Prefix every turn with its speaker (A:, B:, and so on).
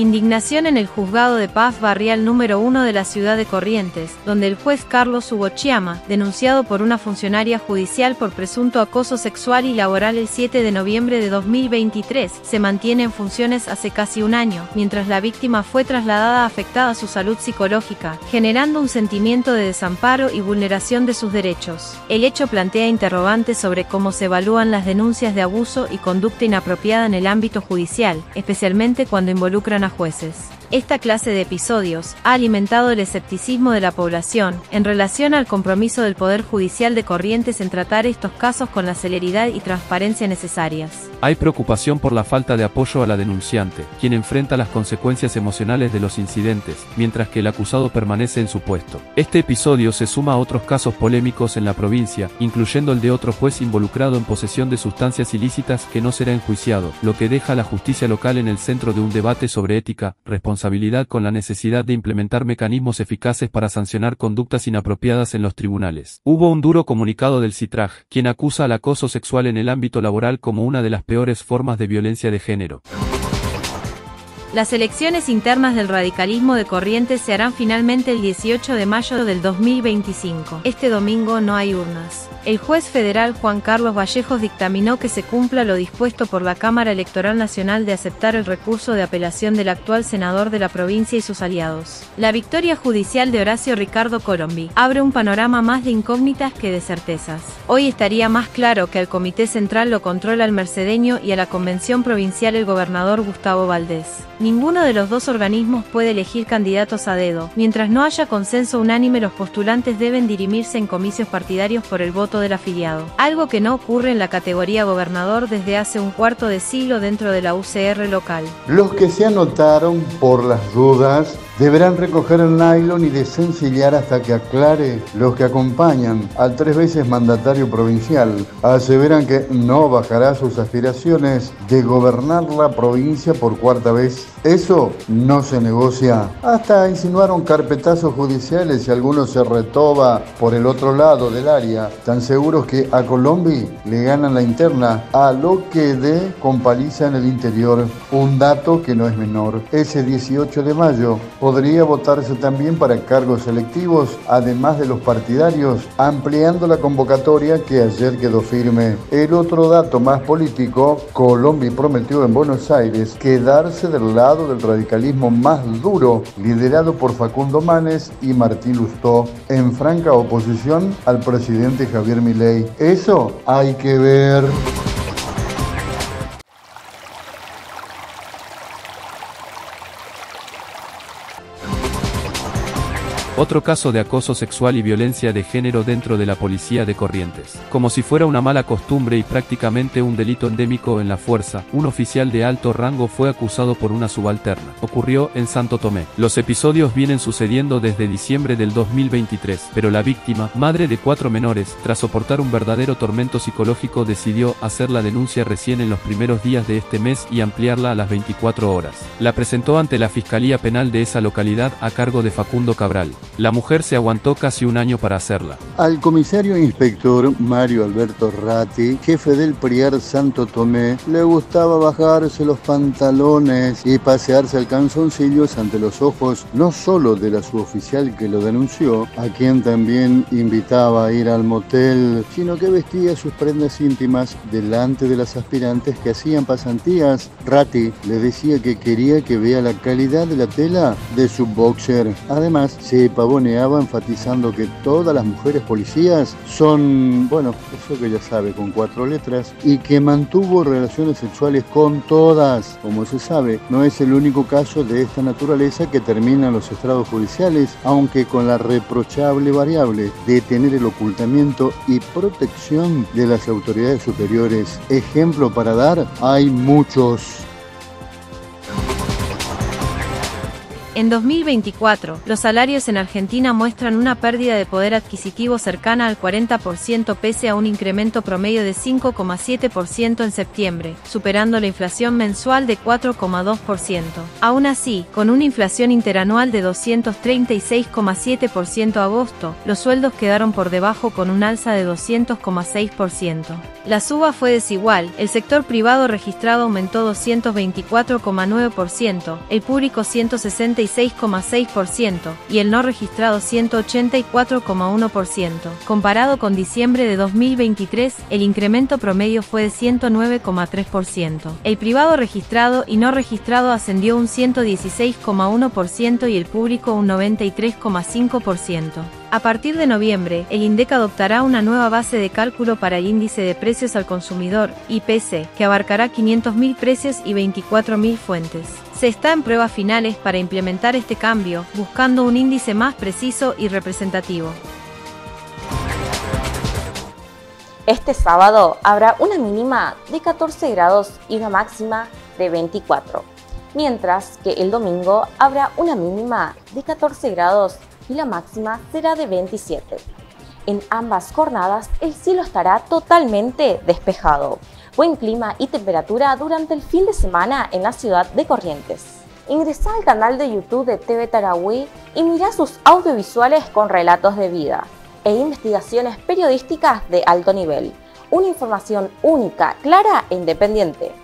A: Indignación en el Juzgado de Paz Barrial número 1 de la ciudad de Corrientes, donde el juez Carlos Hugo Chiama, denunciado por una funcionaria judicial por presunto acoso sexual y laboral el 7 de noviembre de 2023, se mantiene en funciones hace casi un año, mientras la víctima fue trasladada afectada a su salud psicológica, generando un sentimiento de desamparo y vulneración de sus derechos. El hecho plantea interrogantes sobre cómo se evalúan las denuncias de abuso y conducta inapropiada en el ámbito judicial, especialmente cuando involucran a jueces. Esta clase de episodios ha alimentado el escepticismo de la población en relación al compromiso del Poder Judicial de Corrientes en tratar estos casos con la celeridad y transparencia necesarias.
B: Hay preocupación por la falta de apoyo a la denunciante, quien enfrenta las consecuencias emocionales de los incidentes, mientras que el acusado permanece en su puesto. Este episodio se suma a otros casos polémicos en la provincia, incluyendo el de otro juez involucrado en posesión de sustancias ilícitas que no será enjuiciado, lo que deja a la justicia local en el centro de un debate sobre ética, responsabilidad con la necesidad de implementar mecanismos eficaces para sancionar conductas inapropiadas en los tribunales. Hubo un duro comunicado del CITRAG, quien acusa al acoso sexual en el ámbito laboral como una de las peores formas de violencia de género.
A: Las elecciones internas del radicalismo de Corrientes se harán finalmente el 18 de mayo del 2025. Este domingo no hay urnas. El juez federal Juan Carlos Vallejos dictaminó que se cumpla lo dispuesto por la Cámara Electoral Nacional de aceptar el recurso de apelación del actual senador de la provincia y sus aliados. La victoria judicial de Horacio Ricardo Colombi abre un panorama más de incógnitas que de certezas. Hoy estaría más claro que al Comité Central lo controla el mercedeño y a la Convención Provincial el gobernador Gustavo Valdés. Ninguno de los dos organismos puede elegir candidatos a dedo. Mientras no haya consenso unánime, los postulantes deben dirimirse en comicios partidarios por el voto del afiliado, algo que no ocurre en la categoría gobernador desde hace un cuarto de siglo dentro de la UCR local.
C: Los que se anotaron por las dudas deberán recoger el nylon y desencillar hasta que aclare. Los que acompañan al 3 veces mandatario provincial aseveran que no bajará sus aspiraciones de gobernar la provincia por cuarta vez. Eso no se negocia. Hasta insinuaron carpetazos judiciales y algunos se retoba por el otro lado del área, tan seguros que a Colombi le ganan la interna, a lo que dé con paliza en el interior. Un dato que no es menor. Ese 18 de mayo podría votarse también para cargos electivos, además de los partidarios, ampliando la convocatoria que ayer quedó firme. El otro dato más político, Colombi prometió en Buenos Aires quedarse del lado del radicalismo más duro, liderado por Facundo Manes y Martín Lustó, en franca oposición al presidente Javier Milei. Eso hay que ver.
B: Otro caso de acoso sexual y violencia de género dentro de la policía de Corrientes. Como si fuera una mala costumbre y prácticamente un delito endémico en la fuerza, un oficial de alto rango fue acusado por una subalterna. Ocurrió en Santo Tomé. Los episodios vienen sucediendo desde diciembre del 2023, pero la víctima, madre de 4 menores, tras soportar un verdadero tormento psicológico, decidió hacer la denuncia recién en los primeros días de este mes y ampliarla a las 24 horas. La presentó ante la Fiscalía Penal de esa localidad a cargo de Facundo Cabral. La mujer se aguantó casi un año para hacerla.
C: Al comisario inspector Mario Alberto Ratti, jefe del PRIAR Santo Tomé, le gustaba bajarse los pantalones y pasearse al calzoncillos ante los ojos no solo de la suboficial que lo denunció, a quien también invitaba a ir al motel, sino que vestía sus prendas íntimas delante de las aspirantes que hacían pasantías. Ratti le decía que quería que vea la calidad de la tela de su boxer. Además, se pavoneaba enfatizando que todas las mujeres policías son, bueno, eso que ya sabe, con 4 letras, y que mantuvo relaciones sexuales con todas. Como se sabe, no es el único caso de esta naturaleza que termina en los estrados judiciales, aunque con la reprochable variable de tener el ocultamiento y protección de las autoridades superiores. Ejemplo para dar, hay muchos.
A: En 2024, los salarios en Argentina muestran una pérdida de poder adquisitivo cercana al 40% pese a un incremento promedio de 5,7% en septiembre, superando la inflación mensual de 4,2%. Aún así, con una inflación interanual de 236,7% agosto, los sueldos quedaron por debajo con un alza de 200,6%. La suba fue desigual, el sector privado registrado aumentó 224,9%, el público 166,6% y el no registrado 184,1%. Comparado con diciembre de 2023, el incremento promedio fue de 109,3%. El privado registrado y no registrado ascendió un 116,1% y el público un 93,5%. A partir de noviembre, el INDEC adoptará una nueva base de cálculo para el índice de precios al consumidor, IPC, que abarcará 500.000 precios y 24.000 fuentes. Se está en pruebas finales para implementar este cambio, buscando un índice más preciso y representativo.
D: Este sábado habrá una mínima de 14 grados y una máxima de 24, mientras que el domingo habrá una mínima de 14 grados y la máxima será de 27. En ambas jornadas el cielo estará totalmente despejado. Buen clima y temperatura durante el fin de semana en la ciudad de Corrientes. Ingresá al canal de YouTube de TV Tarahui y mirá sus audiovisuales con relatos de vida e investigaciones periodísticas de alto nivel. Una información única, clara e independiente.